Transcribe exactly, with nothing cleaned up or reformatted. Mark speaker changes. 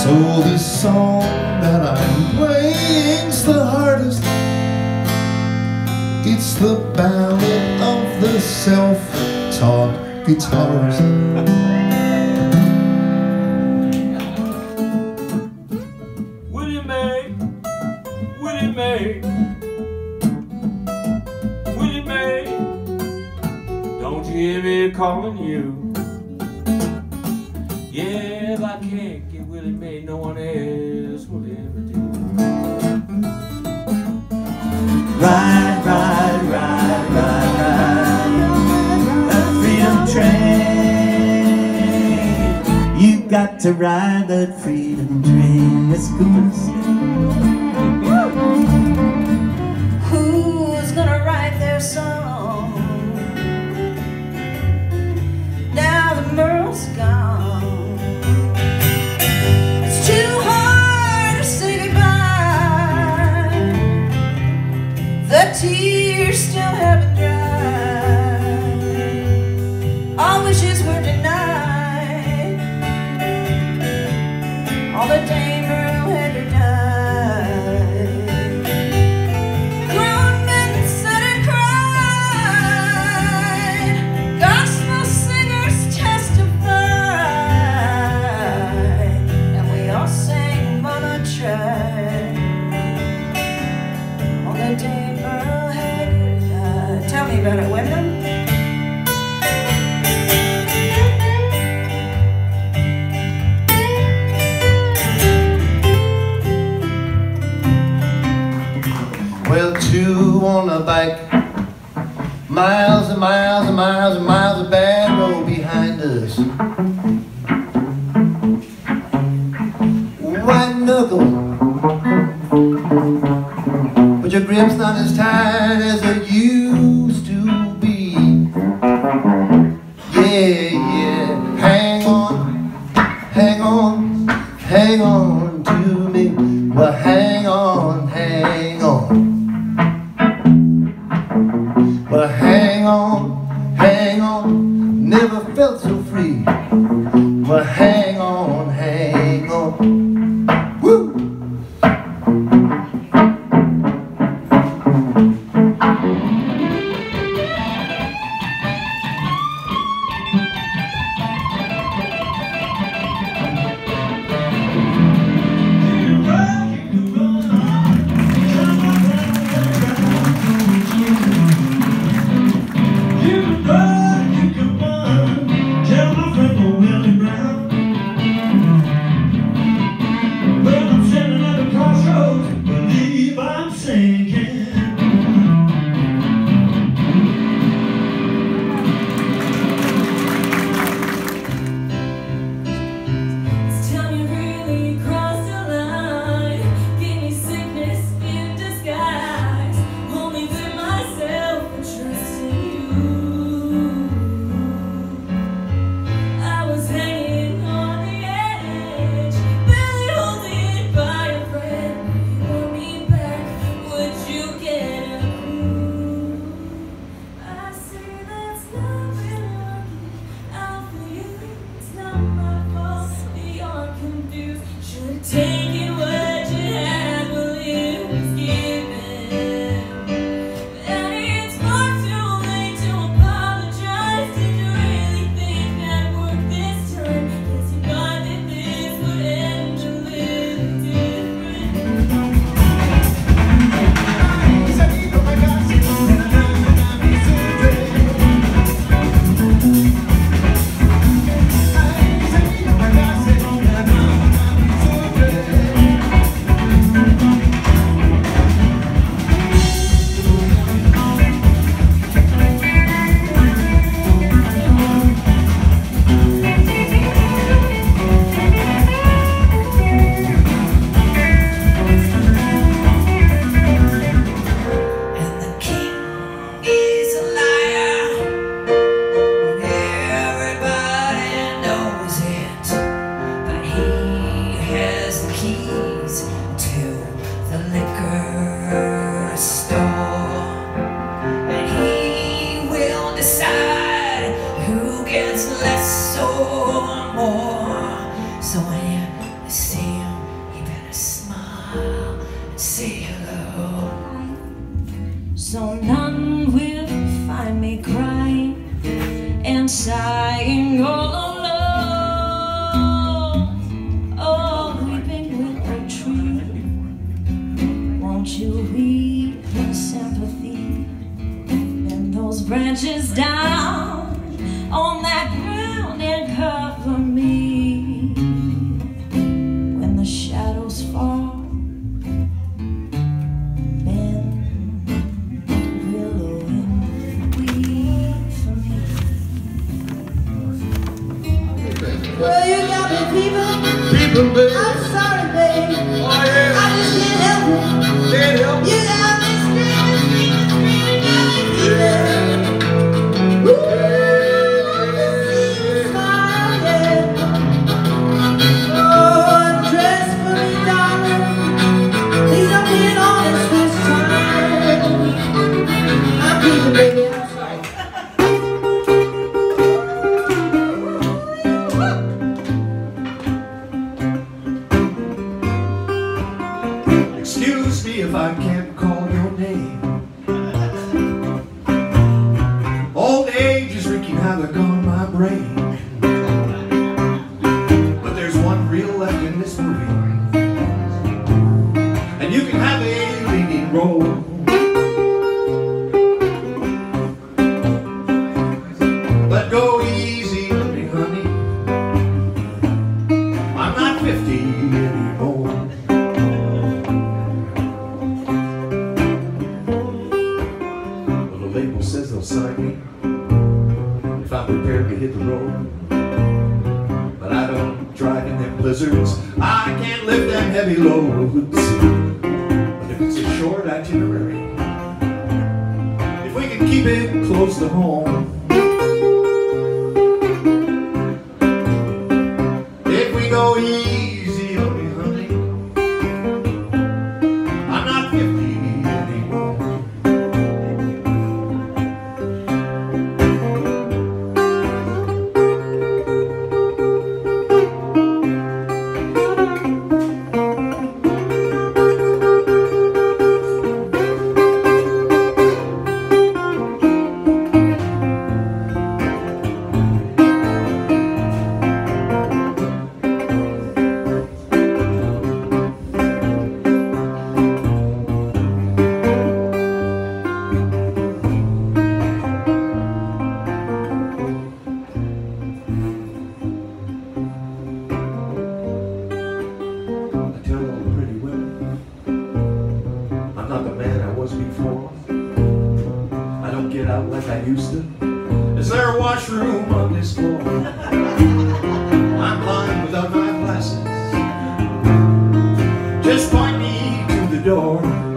Speaker 1: So this song that I'm playing's the hardest. It's the ballad of the self-taught guitarist.
Speaker 2: Willie Mae, Willie Mae, Willie Mae, don't you hear me calling you? Yeah, if I can't get Willie Mae, no one else will ever do.
Speaker 3: Ride, ride, ride, ride, ride, that freedom train. You got to ride that freedom train. Miss Cooper said.
Speaker 4: Who's gonna write their song? Now the Merle's gone. It's too hard to say goodbye. The tears still haven't dried. All wishes were denied. All the Dame Earl had to die. Grown men said and cried. Gospel singers testified. And we all sang Mama Tried. All the Dame Earl had to die. Tell me about it, Wyndham.
Speaker 1: Well, two on a bike, miles and miles and miles and miles of bad road behind us. White knuckle, but your grip's not as tight as it used to be. Yeah, yeah, hang on, hang on, hang on to me. Well, hang on, hang on. Well, hang on, hang on, never felt so free. Well, hang on, hang on. Woo!
Speaker 5: Taking what you had while it was given. And it's far too late to apologize. Did you really think that worked this time? Guess you thought that this would end a little different.
Speaker 4: Gets less or more. So when you see
Speaker 5: sighing all alone. Oh, weeping willow tree, won't you weep in sympathy? Bend those branches down on that ground and cover me. When the shadows fall,
Speaker 4: well, you got me people.
Speaker 1: People, baby.
Speaker 4: I'm sorry, baby.
Speaker 1: Oh, yeah.
Speaker 4: I just can't help it.
Speaker 1: Can't help it.
Speaker 4: You got me screaming, screaming, screaming, got me feeling. Ooh, I can see you smile, yeah. Oh, dress for me, darling. Please don't be honest this time. I'm people, baby. I'm sorry.
Speaker 1: Excuse me if I can't call your name. Old age is wreaking havoc on my brain. But there's one reel left in this movie, and you can have a leading role. But go easy on me, honey. I'm not fifty anymore. The label says they'll sign me if I'm prepared to hit the road. But I don't drive in them blizzards, I can't lift them heavy loads. But if it's a short itinerary, if we can keep it close to home, if we go easy on me, honey, I'm not fifty anymore. I'm not the man I was before. I don't get out like I used to. Is there a washroom on this floor? I'm blind without my glasses. Just point me to the door.